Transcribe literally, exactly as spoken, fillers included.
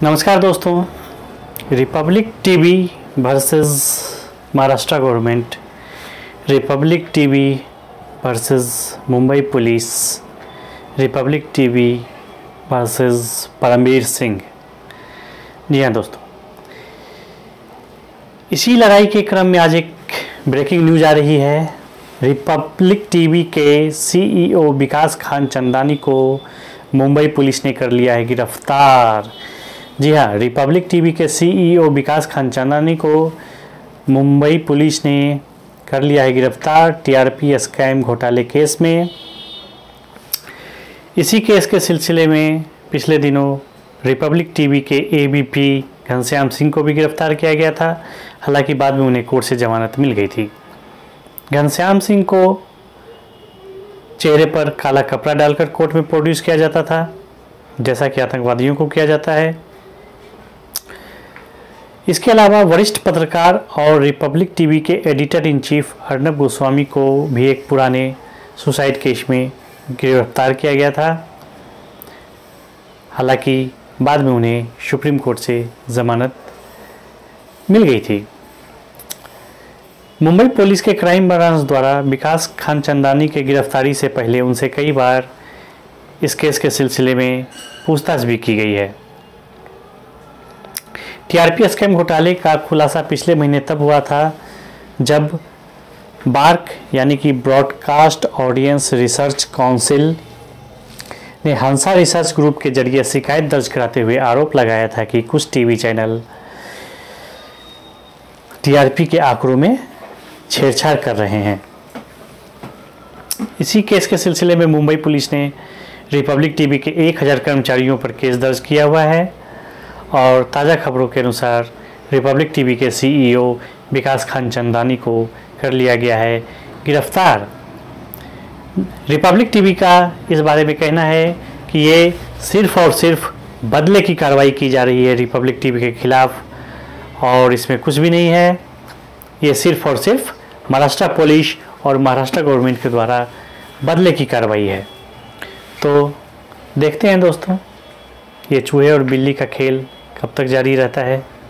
नमस्कार दोस्तों, Republic TV versus Maharashtra government, Republic TV versus Mumbai police, Republic TV versus Paramvir Singh. जी हाँ दोस्तों, इसी लड़ाई के क्रम में आज एक ब्रेकिंग न्यूज आ रही है। रिपब्लिक टीवी के सीईओ विकास खान चंदानी को मुंबई पुलिस ने कर लिया है गिरफ्तार। जी हाँ, रिपब्लिक टीवी के सीईओ विकास खान चंदानी को मुंबई पुलिस ने कर लिया है गिरफ्तार टीआरपी स्कैम घोटाले केस में। इसी केस के सिलसिले में पिछले दिनों रिपब्लिक टीवी के एबीपी घनश्याम सिंह को भी गिरफ्तार किया गया था। हालांकि बाद में उन्हें कोर्ट से जमानत मिल गई थी। घनश्याम सिंह को चेहरे पर काला कपड़ा डालकर कोर्ट में प्रोड्यूस किया जाता था, जैसा कि आतंकवादियों को किया जाता है। इसके अलावा वरिष्ठ पत्रकार और रिपब्लिक टीवी के editor in chief Arnab Goswami को भी एक पुराने सुसाइड केस में गिरफ्तार किया गया था। हालांकि बाद में उन्हें सुप्रीम कोर्ट से जमानत मिल गई थी। मुंबई पुलिस के क्राइम ब्रांच द्वारा विकास खान चंदानी के गिरफ्तारी से पहले उनसे कई बार इस केस के सिलसिले में पूछताछ भी की गई है। टीआरपी स्कैम घोटाले का खुलासा पिछले महीने तब हुआ था जब बार्क यानी कि ब्रॉडकास्ट ऑडियंस रिसर्च काउंसिल ने हंसा रिसर्च ग्रुप के जरिए शिकायत दर्ज कराते हुए आरोप लगाया था कि कुछ टीवी चैनल टीआरपी के आंकड़ों में छेड़छाड़ कर रहे हैं। इसी केस के सिलसिले में मुंबई पुलिस ने रिपब्लिक टीवी के एक हज़ार कर्मचारियों पर केस दर्ज किया हुआ है और ताज़ा खबरों के अनुसार रिपब्लिक टीवी के सीईओ विकास खान चंदानी को कर लिया गया है गिरफ्तार। रिपब्लिक टीवी का इस बारे में कहना है कि ये सिर्फ और सिर्फ बदले की कार्रवाई की जा रही है रिपब्लिक टीवी के खिलाफ और इसमें कुछ भी नहीं है। ये सिर्फ और सिर्फ महाराष्ट्र पुलिस और महाराष्ट्र गवर्नमेंट के द्वारा बदले की कार्रवाई है। तो देखते हैं दोस्तों, ये चूहे और बिल्ली का खेल कब तक जारी रहता है।